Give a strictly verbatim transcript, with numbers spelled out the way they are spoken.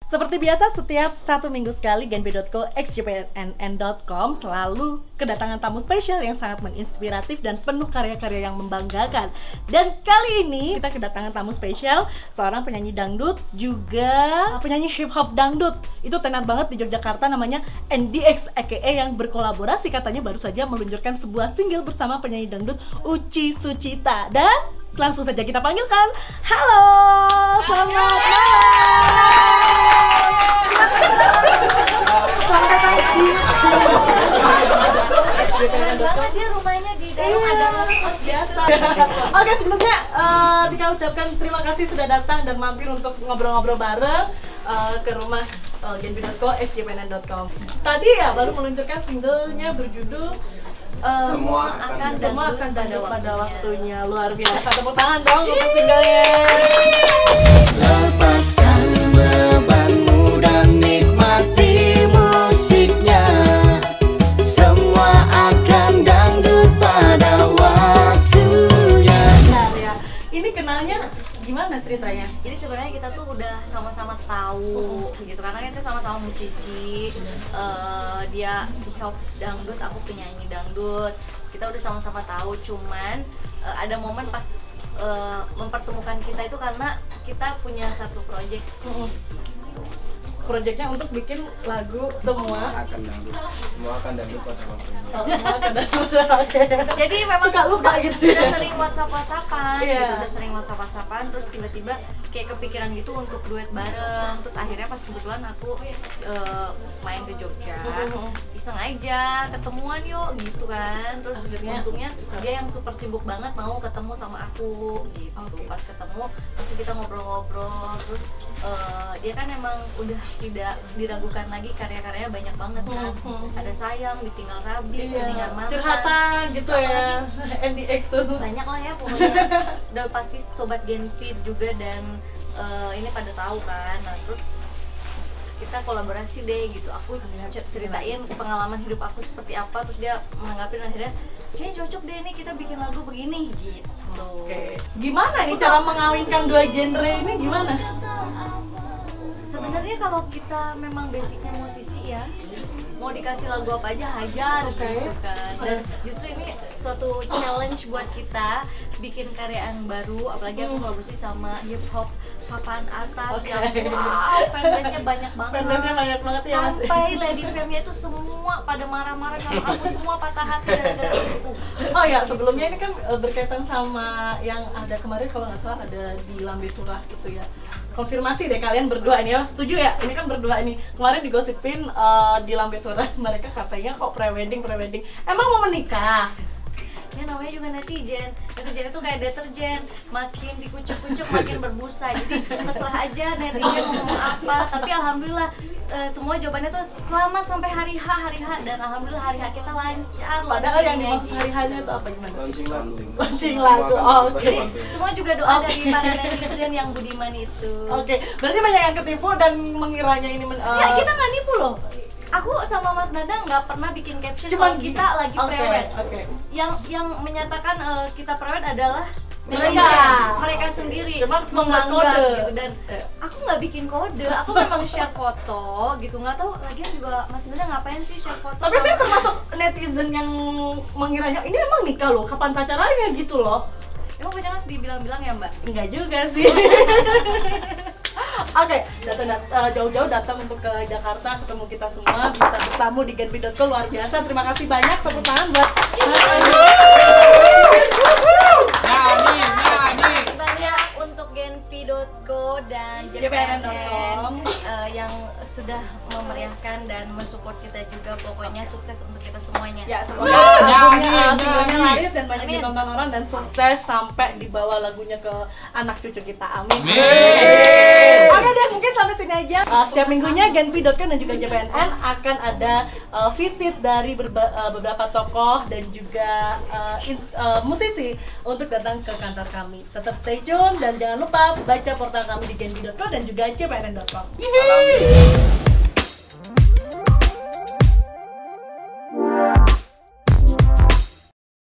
Seperti biasa, setiap satu minggu sekali Genpi dot co x j p n n dot com selalu kedatangan tamu spesial yang sangat menginspiratif dan penuh karya-karya yang membanggakan. Dan kali ini kita kedatangan tamu spesial, seorang penyanyi dangdut, juga penyanyi hip hop dangdut. Itu tenar banget di Yogyakarta, namanya N D X aka yang berkolaborasi katanya baru saja meluncurkan sebuah single bersama penyanyi dangdut Uci Sucita. Dan langsung saja kita panggilkan. Halo, selamat malam. Selamat datang di banget dia rumahnya di dalam ada kos biasa. Oke, sebelumnya uh, Tika ucapkan terima kasih sudah datang dan mampir untuk ngobrol-ngobrol bareng uh, ke rumah uh, Genpi dot co x j p n n dot com. Tadi ya baru meluncurkan singlenya berjudul Uh, Semua akan semua akan pada pada, pada waktunya. waktunya. Luar biasa, tepuk tangan dong untuk singlenya. Lepaskan bebanmu dan nikmati musiknya. Semua akan dangdut pada waktunya. Nah ya, ini kenalnya gimana ceritanya? Jadi sebenarnya kita tuh udah sama-sama tahu gitu karena kita sama-sama musisi. Uh, dia hip hop dangdut, aku penyanyi dangdut. Kita udah sama-sama tahu, cuman uh, ada momen pas uh, mempertemukan kita itu karena kita punya satu project. Proyeknya untuk bikin lagu semua akan dangdut, semua akan dangdut pada waktunya. Oh, semua akan dangdut. Oke. Jadi memang Suka lupa udah, gitu ya. udah sering WhatsApp WhatsAppan, Iya. gitu, udah sering WhatsApp WhatsAppan, terus tiba-tiba kayak kepikiran gitu untuk duet bareng. Terus akhirnya pas kebetulan aku uh, main ke Jogja, iseng aja ketemuan yuk gitu kan. Terus Akhirnya, untungnya dia yang super sibuk banget mau ketemu sama aku gitu. Okay. Pas ketemu, terus kita ngobrol-ngobrol, terus uh, dia kan emang udah tidak diragukan lagi, karya-karyanya banyak banget kan. Ada Sayang, Ditinggal Rabi, Iya. Dengan Mantan, Curhatan gitu sama ya. lagi N D X tuh. banyak lah ya pokoknya. Udah pasti sobat Genpi juga dan uh, ini pada tahu kan. Nah terus kita kolaborasi deh gitu, aku cer- ceritain pengalaman hidup aku seperti apa, terus dia menanggapi dan akhirnya kayaknya cocok deh nih kita bikin lagu begini gitu. Oke. Gimana nih cara mengawinkan dua genre ini gimana? Sebenarnya kalau kita memang basicnya musisi ya, mau dikasih lagu apa aja hajar Oke. gitu kan. Dan justru ini suatu challenge buat kita bikin karya yang baru, apalagi aku kolaborasi sama hip hop papan atas Oke. yang wow, fanbase-nya banyak banget. Fanbase-nya banyak banget ya, Mas. Sampai Lady Fame-nya itu semua pada marah-marah kalau aku semua patah hati gara-gara aku. Oh ya, sebelumnya ini kan uh, berkaitan sama yang ada kemarin kalau nggak salah ada di Lambe Turah gitu ya. Konfirmasi deh kalian berdua ini ya, setuju ya? Ini kan berdua ini kemarin digosipin uh, di Lambe Turah mereka katanya kok pre-wedding pre-wedding. Emang mau menikah? Ya namanya juga netizen, netizen itu kayak deterjen, makin dikucuk-kucuk makin berbusa. Jadi terserah aja netizen ngomong apa, tapi alhamdulillah e, semua jawabannya tuh selamat sampai hari H, hari H, dan alhamdulillah hari H kita lancar. Padahal yang launchingnya dimaksud gitu. hari hanya itu apa gimana? Launching launching. Launching lagu. Oh, oke. Jadi semua juga doa Oke. dari para netizen yang budiman itu. Oke, berarti banyak yang ketipu dan mengiranya ini men, uh, Ya kita nggak nipu loh. Aku sama Mas Dadang nggak pernah bikin caption Cuman kalau kita lagi oke, prewed. oke. Yang yang menyatakan eh, kita prewed adalah Mereka. netizen, mereka sendiri Cuma membuat menganggap kode. gitu. Dan Eh. aku nggak bikin kode, aku memang share foto gitu. Nggak tahu lagian juga Mas Dadang ngapain sih share foto. Tapi sama- saya termasuk netizen yang mengiranya ini emang nikah loh, kapan pacarannya gitu loh. Emang pacaran harus dibilang-bilang ya Mbak? Enggak juga sih. Oke, datang dat- uh, jauh-jauh datang untuk ke Jakarta ketemu kita semua, bisa bertamu di genpi dot co, luar biasa. Terima kasih banyak, tepuk tangan buat Mas Andi. Nyanyi, nyanyi. Banyak untuk genpi dot co dan J J P P N N N dot com eh, yang sudah memeriahkan dan mensupport kita juga. Pokoknya sukses untuk kita semuanya. Ya, semoga Nyanyi, lagunya uh, singlenya nyanyi. laris dan banyak Amin. ditonton orang dan sukses sampai dibawa lagunya ke anak cucu kita. Amin. Amin. Oke deh, mungkin sampai sini aja. Uh, setiap minggunya genpi dot co dan juga J P N N akan ada uh, visit dari berba- uh, beberapa tokoh dan juga uh, ins- uh, musisi untuk datang ke kantor kami. Tetap stay tune dan jangan lupa baca portal kami di genpi dot co dan juga J P N N dot com. Alhamdulillah.